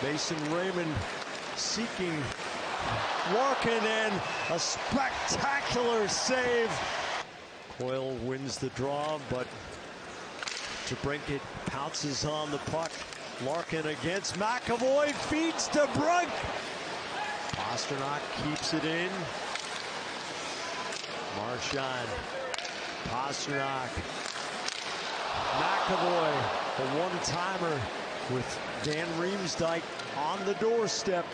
Mason Raymond seeking Larkin, and a spectacular save. Coyle wins the draw, but DeBrincat pounces on the puck. Larkin against McAvoy, feeds to Brunk. Pastrnak keeps it in. Marchand, Pastrnak, McAvoy, the one-timer with Van Riemsdyk on the doorstep.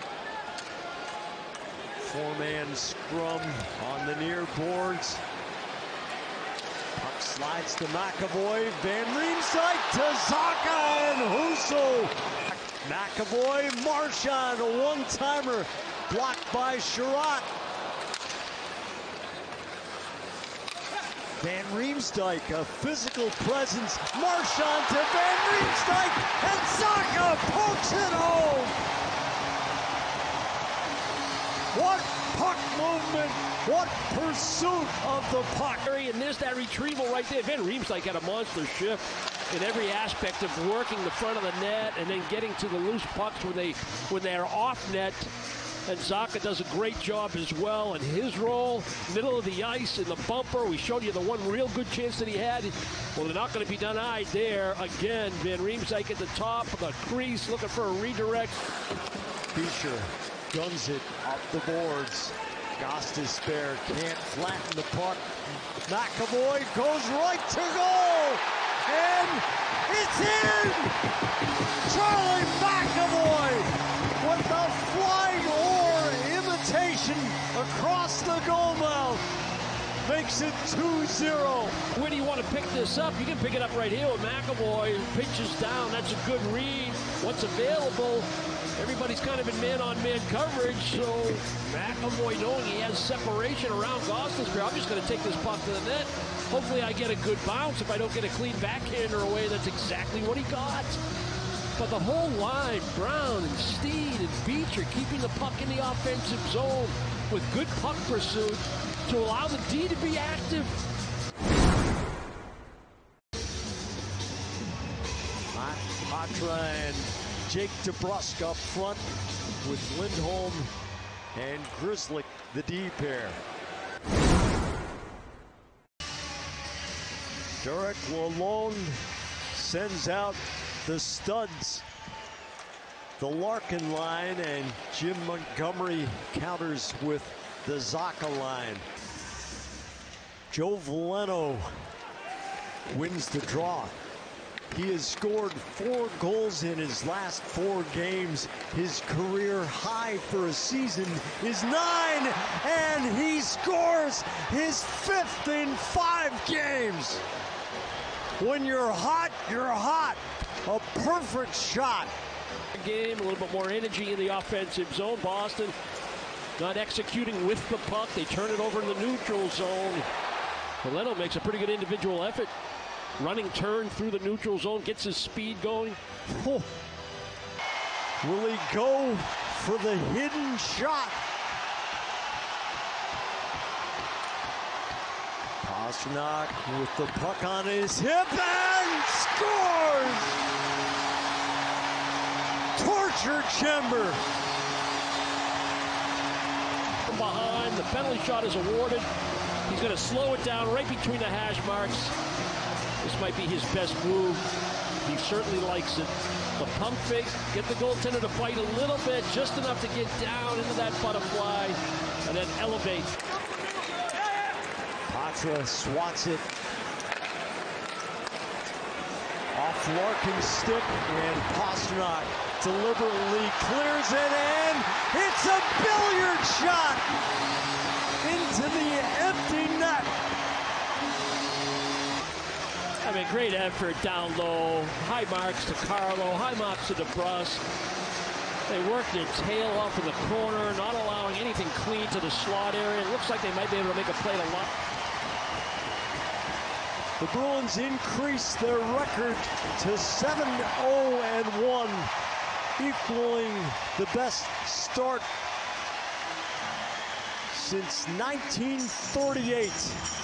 Four-man scrum on the near boards. Puck slides to McAvoy. Van Riemsdyk to Zacha and Husso. McAvoy, Marchand, a one-timer blocked by Sherratt. Van Riemsdyk, a physical presence. Marchand to Van Riemsdyk, and Zacha pokes it home. What puck movement, what pursuit of the puck. And there's that retrieval right there. Van Riemsdyk had a monster shift in every aspect of working the front of the net and then getting to the loose pucks when they're off net. And Zacha does a great job as well in his role, middle of the ice in the bumper. We showed you the one real good chance that he had. Well, they're not going to be denied there. Again, Van Riemsdyk at the top of the crease looking for a redirect. Fischer guns it up the boards. Gostisbehere can't flatten the puck. McAvoy goes right to goal, and it's in! Charlie McAvoy with the flying oar imitation across the goal mouth makes it 2-0. Where do you want to pick this up? You can pick it up right here with McAvoy. Pitches down. That's a good read. What's available? Everybody's kind of in man-on-man coverage, so McAvoy, knowing he has separation around Gostisbehere, I'm just going to take this puck to the net. Hopefully I get a good bounce. If I don't get a clean backhander away, that's exactly what he got. But the whole line, Brown and Steed and Beach are keeping the puck in the offensive zone with good puck pursuit to allow the D to be active. Patra and Jake DeBrusk up front with Lindholm and Grzelcyk, the D pair. Derek Lalonde sends out the studs. The Larkin line, and Jim Montgomery counters with the Zacha line. Joe Veleno wins the draw. He has scored 4 goals in his last 4 games. His career high for a season is 9, and he scores his 5th in 5 games. When you're hot, you're hot. A perfect shot. Game, a little bit more energy in the offensive zone. Boston not executing with the puck. They turn it over in the neutral zone. Veleno makes a pretty good individual effort. Running turn through the neutral zone, gets his speed going. Oh. Will he go for the hidden shot? Pastrnak with the puck on his hip and scores! Torture chamber. From behind, the penalty shot is awarded. He's going to slow it down right between the hash marks. This might be his best move. He certainly likes it. The pump fake, get the goaltender to fight a little bit, just enough to get down into that butterfly, and then elevate. Patra swats it off Larkin's stick, and Pastrnak deliberately clears it, and it's a billiard shot into the empty net. I mean, great effort down low. High marks to Carlo, high marks to DeBrusk. They work their tail off in the corner, not allowing anything clean to the slot area. It looks like they might be able to make a play to lock. The Bruins increase their record to 7-0-1, equaling the best start since 1938.